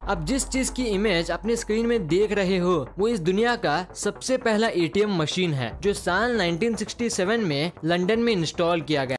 अब जिस चीज की इमेज अपने स्क्रीन में देख रहे हो वो इस दुनिया का सबसे पहला एटीएम मशीन है, जो साल 1967 में लंदन में इंस्टॉल किया गया।